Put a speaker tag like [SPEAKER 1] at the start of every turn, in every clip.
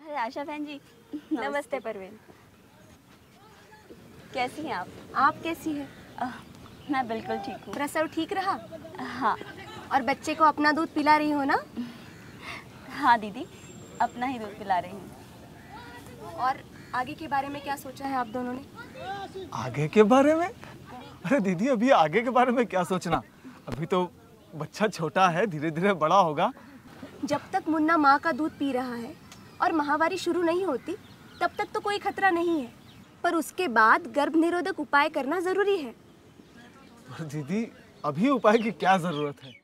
[SPEAKER 1] अरे आशा बहन जी
[SPEAKER 2] नमस्ते परवीन।
[SPEAKER 1] कैसी हैं
[SPEAKER 2] आप कैसी हैं?
[SPEAKER 1] मैं बिल्कुल ठीक हूँ।
[SPEAKER 2] प्रसव ठीक रहा?
[SPEAKER 1] हाँ।
[SPEAKER 2] और बच्चे को अपना दूध पिला रही हो ना?
[SPEAKER 1] हाँ दीदी, अपना ही दूध पिला रही हूँ।
[SPEAKER 2] और आगे के बारे में क्या सोचा है आप दोनों ने?
[SPEAKER 3] आगे के बारे में? अरे दीदी, अभी आगे के बारे में क्या सोचना, अभी तो बच्चा छोटा है, धीरे धीरे बड़ा होगा।
[SPEAKER 2] जब तक मुन्ना माँ का दूध पी रहा है और माहवारी शुरू नहीं होती तब तक तो कोई खतरा नहीं है, पर उसके बाद गर्भ निरोधक उपाय करना जरूरी है।
[SPEAKER 3] पर दीदी, अभी उपाय की क्या जरूरत है?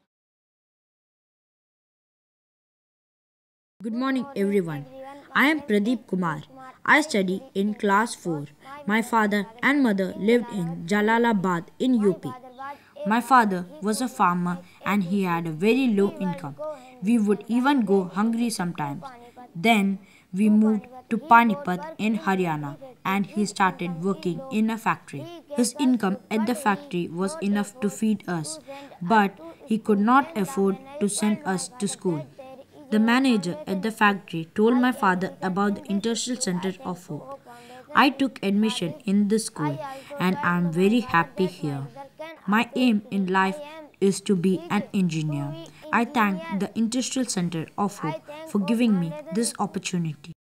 [SPEAKER 4] Good morning everyone. I am Pradeep Kumar. I study in class 4. My father and mother lived in Jalalabad in UP. My father was a farmer and he had a very low income. We would even go hungry sometimes. Then we moved to Panipat in Haryana and he started working in a factory. His income at the factory was enough to feed us, but he could not afford to send us to school. The manager at the factory told my father about the Industrial Center of Hope. I took admission in the school and I am very happy here. My aim in life is to be an engineer. I thank the Industrial Center of Hope for giving me this opportunity.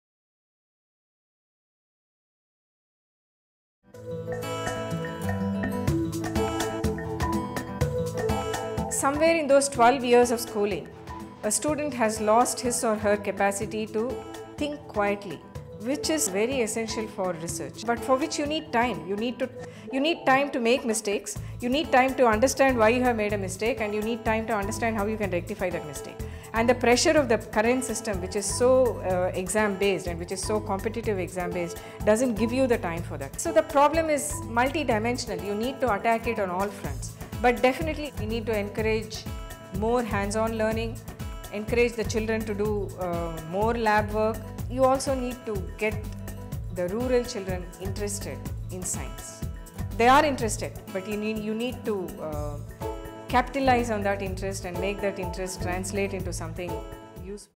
[SPEAKER 5] Somewhere in those 12 years of schooling, a student has lost his or her capacity to think quietly, which is very essential for research, but for which you need time. You need time to make mistakes, you need time to understand why you have made a mistake, and you need time to understand how you can rectify that mistake. And the pressure of the current system, which is so exam based and which is so competitive exam based, doesn't give you the time for that. So the problem is multi-dimensional. You need to attack it on all fronts, but definitely we need to encourage more hands-on learning, encourage the children to do more lab work. You also need to get the rural children interested in science. They are interested, but you need to capitalize on that interest and make that interest translate into something useful.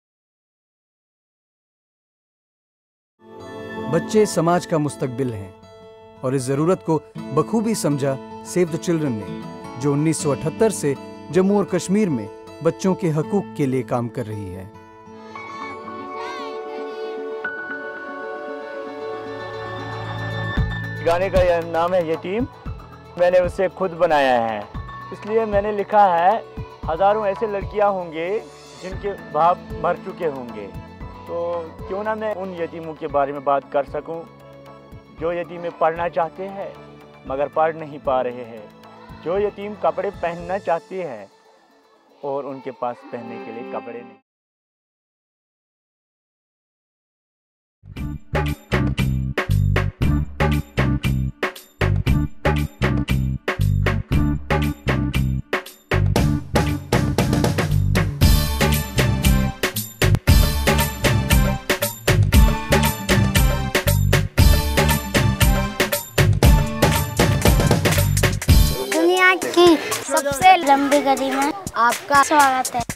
[SPEAKER 6] बच्चे समाज का मुस्तकबिल हैं और इस जरूरत को बखूबी समझा सेव द चिल्ड्रन ने, जो 1978 से जम्मू और कश्मीर में बच्चों के हकूक के लिए काम कर रही है।
[SPEAKER 7] गाने का यह नाम है यतीम। मैंने उसे खुद बनाया है, इसलिए मैंने लिखा है हजारों ऐसे लड़कियां होंगे जिनके बाप मर चुके होंगे, तो क्यों ना मैं उन यतीमों के बारे में बात कर सकूं जो यतीमें पढ़ना चाहते हैं मगर पढ़ नहीं पा रहे हैं, जो यतीम कपड़े पहनना चाहते हैं और उनके पास पहनने के लिए कपड़े नहीं।
[SPEAKER 8] दुनिया की सबसे लंबी गली में आपका स्वागत है।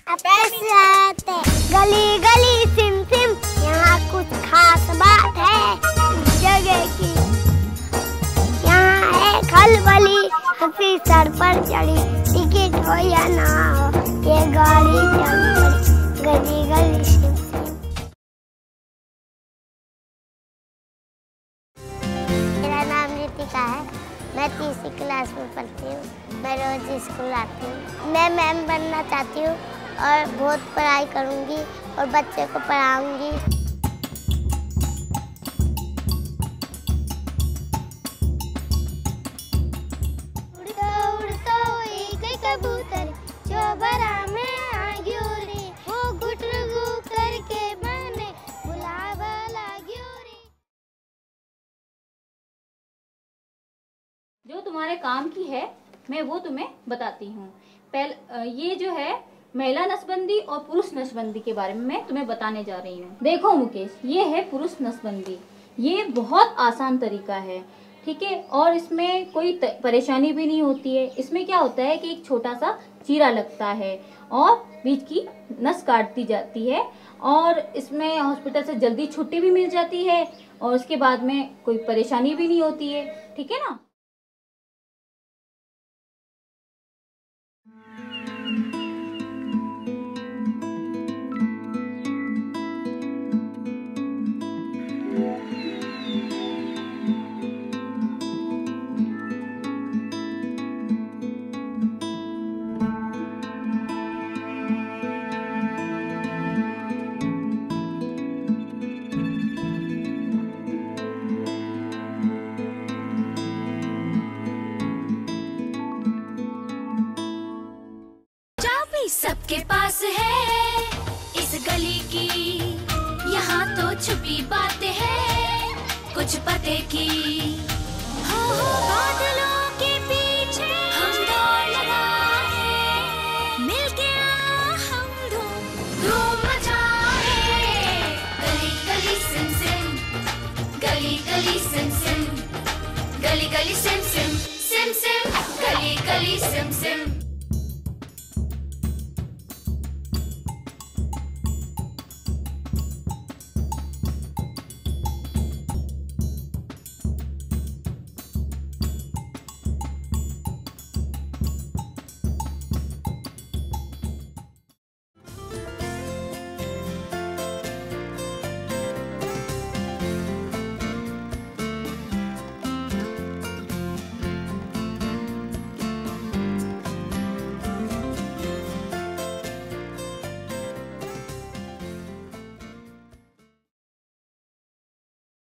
[SPEAKER 8] गली गली सिम सिम, यहाँ कुछ खास बात है इस जगह की। यहाँ है खलबली, हंसी सर पर चढ़ी, टिकट हो या ना हो ये गाड़ी चल पड़ी, गली गली सिम सिम। मेरा नाम रितिका है, मैं 3री क्लास में पढ़ती हूँ। मैं रोज स्कूल आती हूँ। मैं मैम बनना चाहती हूँ और बहुत पढ़ाई करूँगी और बच्चे को पढ़ाऊँगी। उड़ता एक कबूतर चौबरा में आगी उड़ी, वो गुटरगू करके मैंने बुलावा लागी उड़ी।
[SPEAKER 9] जो तुम्हारे काम की है मैं वो तुम्हें बताती हूँ। ये जो है महिला नसबंदी और पुरुष नसबंदी के बारे में मैं तुम्हें बताने जा रही हूँ। देखो मुकेश, ये है पुरुष नसबंदी। ये बहुत आसान तरीका है, ठीक है, और इसमें कोई परेशानी भी नहीं होती है। इसमें क्या होता है कि एक छोटा सा चीरा लगता है और बीच की नस काट दी जाती है और इसमें हॉस्पिटल से जल्दी छुट्टी भी मिल जाती है और उसके बाद में कोई परेशानी भी नहीं होती है, ठीक है ना।
[SPEAKER 10] सबके पास है इस गली की, यहाँ तो छुपी बातें हैं कुछ पते की। हो बादलों के पीछे हम दौड़ लगाए, मिलके हम धूम मचाए। गली गली सिम सिम, गली गली सिम सिम, गली गली सिम सिम, सिम सिम, गली गली सिम सिम।